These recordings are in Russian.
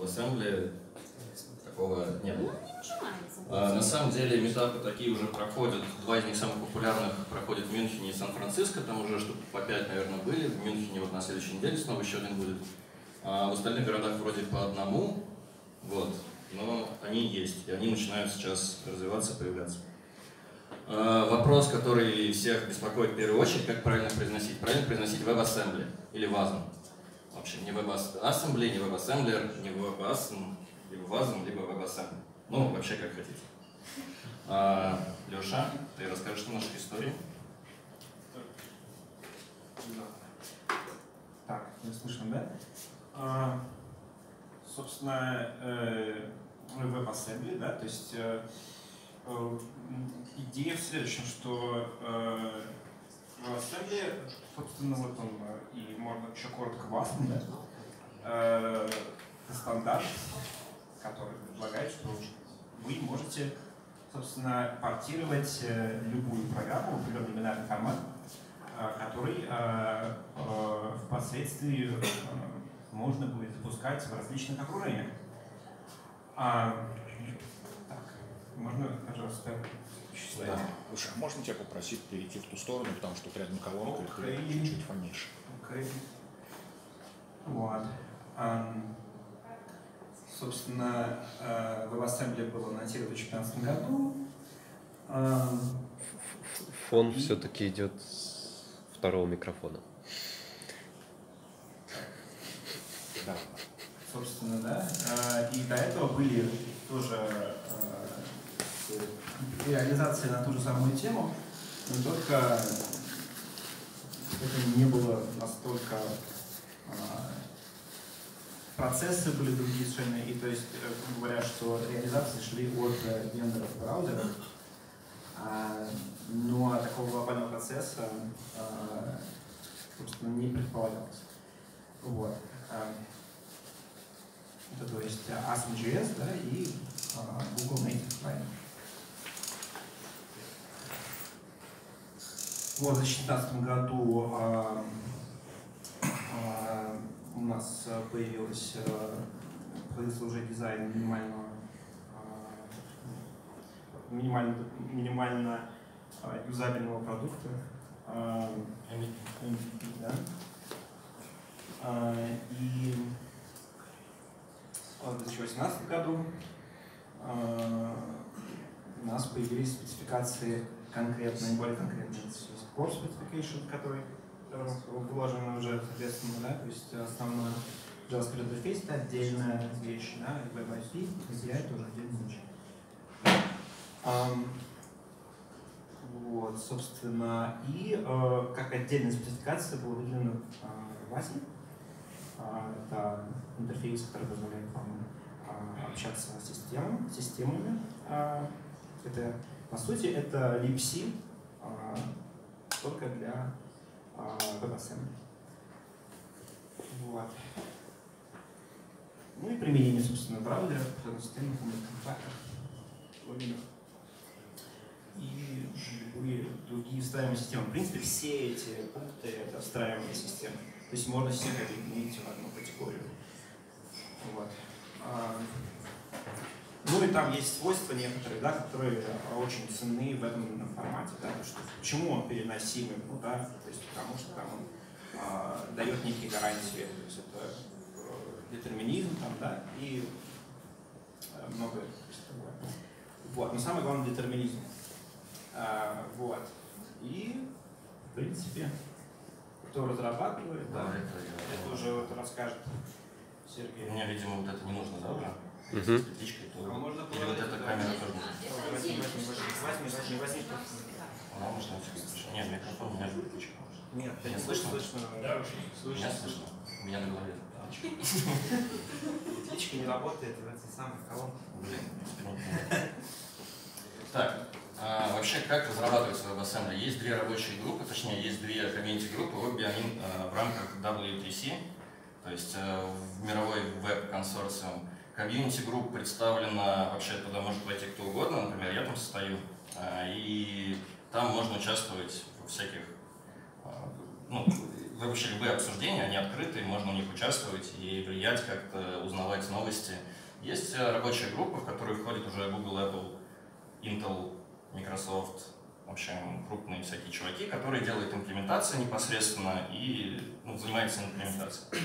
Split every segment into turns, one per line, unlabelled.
WebAssembly такого не было. На самом деле метапы такие уже проходят. Два из них самых популярных проходят в Мюнхене и Сан-Франциско. Там уже штук по 5, наверное, были. В Мюнхене вот на следующей неделе снова еще один будет. А в остальных городах вроде по одному. Вот. Но они есть, и они начинают сейчас развиваться, появляться. Вопрос, который всех беспокоит в первую очередь, как правильно произносить. Правильно произносить WebAssembly или WASM. Вообще не WebAssembly, не WebAssembler, не WebAssembly, либо WASM, либо WebAssembly. Ну, вообще как хотите. Леша, ты расскажешь немножко истории?
Так, не слышно, да? Собственно, WebAssembly, да, то есть идея в следующем, что WebAssembly, собственно, вот он, и можно еще коротко WASM, да, это стандарт, который предполагает, что вы можете, собственно, портировать любую программу в определенный бинарный формат, который впоследствии можно будет запускать в различных окружениях. Так, можно, пожалуйста,
да. Слушай, а можно тебя попросить перейти в ту сторону, потому что рядом колонка, и ты чуть-чуть фонишь.
Вот. Собственно, WebAssembly было анонсировано в 2015 году.
Фон все-таки идет с второго микрофона.
Да. Собственно, да. И до этого были тоже реализации на ту же самую тему, но только это не было настолько... Процессы были другие совершенно, и то есть, говоря, что реализации шли от вендоров браузеров, но такого глобального процесса, собственно, не предполагалось. Вот. Это то есть ASM.js, да, и Google Native Client. Вот, в 2016 году у нас появился уже дизайн минимально юзабельного продукта. Да? И в 2018 году у нас появились спецификации конкретные, более конкретные. Core Specification, который выложено уже, соответственно, да, то есть основной JavaScript интерфейс — это отдельная вещь, да, и WebAssembly, API тоже отдельная вещь. Вот, собственно, и как отдельная спецификация была выделена WASM. Это интерфейс, который позволяет вам общаться с системами. Это, по сути, это libc, только для WebAssembly. Вот. Ну и применение, собственно, браузера, системных контактов, плагинов и любые другие встраиваемые системы. В принципе, все эти пункты — это встраиваемые системы. То есть можно всех объединить в одну категорию. Вот. Ну и там есть свойства некоторые, да, которые очень ценны в этом формате. Да, что, почему он переносимый? Ну, да, то есть потому что там он дает некие гарантии. То есть это детерминизм там, да, и многое. Вот. Но самое главное — детерминизм. Вот. И, в принципе, кто разрабатывает, да, это уже вот расскажет Сергей.
Мне, видимо, вот это не нужно, да, уже? Петличкой, то...
Можно
или вот эта камера тоже?
Возьми.
Она может найти. Нет, микрофон, у меня же петличка.
Нет,
меня слышно?
Да,
меня слышно. У меня на голове.
Петличка не работает в этой самой колонке.
Блин, так, вообще, как разрабатывается WebAssembly? Есть две рабочие группы, точнее, есть две комьюнити-группы, обе они в рамках WTC, то есть в мировой веб-консорциум. Комьюнити-групп представлена, вообще туда может войти кто угодно, например, я там состою, и там можно участвовать во всяких, ну, вообще любые обсуждения, они открыты, можно в них участвовать и влиять как-то, узнавать новости. Есть рабочая группа, в которую входит уже Google, Apple, Intel, Microsoft, в общем, крупные всякие чуваки, которые делают имплементации непосредственно и занимаются имплементацией.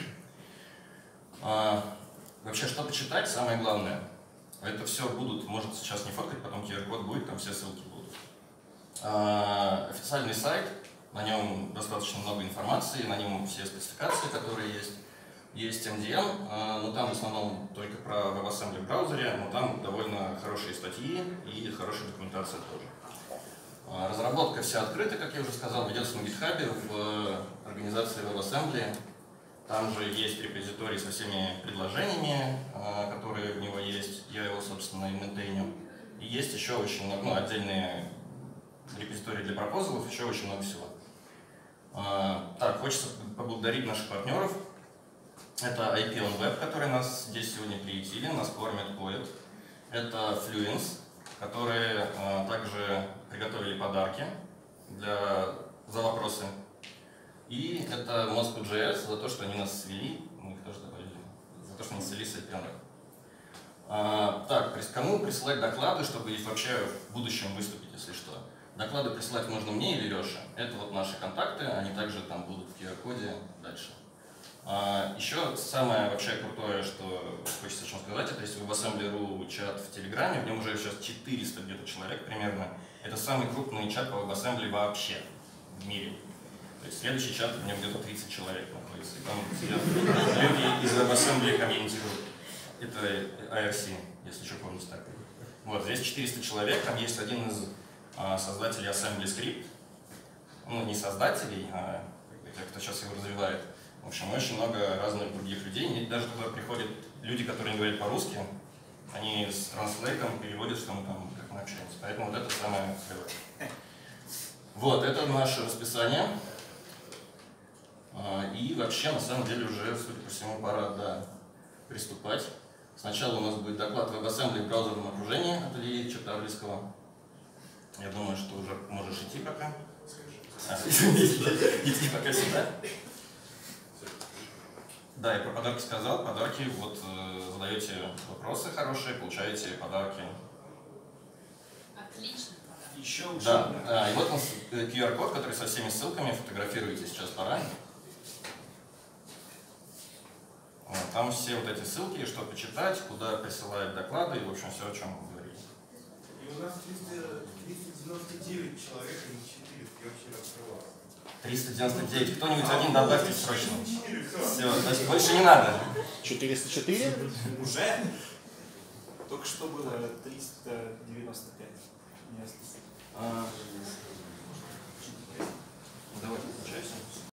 Вообще, что почитать, самое главное, это все будут, может сейчас не фоткать, потом QR-код будет, там все ссылки будут. Официальный сайт, на нем достаточно много информации, на нем все спецификации, которые есть. Есть MDM, но там в основном только про WebAssembly в браузере, но там довольно хорошие статьи и хорошая документация тоже. Разработка вся открыта, как я уже сказал, ведется на GitHub в организации WebAssembly. Там же есть репозиторий со всеми предложениями, которые в него есть. Я его, собственно, и мейнтейню. И есть еще очень много, отдельные репозитории для пропозалов, еще очень много всего. Так, хочется поблагодарить наших партнеров. Это IP on Web, которые нас здесь сегодня приютили, нас кормят, поют. Это Fluence, которые также приготовили подарки за вопросы. И это Moscow.js за то, что они нас свели, мы их тоже добавили, за то, что они свели с IP on Web. Так, кому присылать доклады, чтобы вообще в будущем выступить, если что? Доклады присылать можно мне или Леше. Это вот наши контакты, они также там будут в QR-коде дальше. Еще самое вообще крутое, что хочется о чем сказать, это если WebAssembly.ru чат в Телеграме, в нем уже сейчас 400 где-то человек примерно. Это самый крупный чат по WebAssembly вообще в мире. То есть следующий чат, в нем где-то 30 человек находится. И там сидят люди из WebAssembly Community Group. Это IRC, если что помните так. Вот, здесь 400 человек, там есть один из создателей AssemblyScript. Ну, не создателей, а тех, кто сейчас его развивает. В общем, очень много разных других людей. И даже туда приходят люди, которые не говорят по-русски. Они с транслейтом переводят, что мы там, как мы общаемся. Поэтому вот это самое клевое. Вот, это наше расписание. И вообще, на самом деле, уже, судя по всему, пора приступать. Сначала у нас будет доклад WebAssembly в браузерном окружении от Ильи Чертавлийского. Я думаю, что уже можешь идти пока. Иди пока сюда. Да, я про подарки сказал. Подарки, вот задаете вопросы хорошие, получаете подарки.
Отлично.
Еще лучше.
Да, и вот у нас QR-код, который со всеми ссылками, фотографируйте сейчас пора. Вот, там все вот эти ссылки, что почитать, куда присылают доклады, и в общем все, о чем мы говорили.
И у нас 399 человек, а не 400, я вчера открывал.
399. Кто-нибудь один добавьте срочно. Все, значит, больше не надо.
404?
Уже? Только что было 395.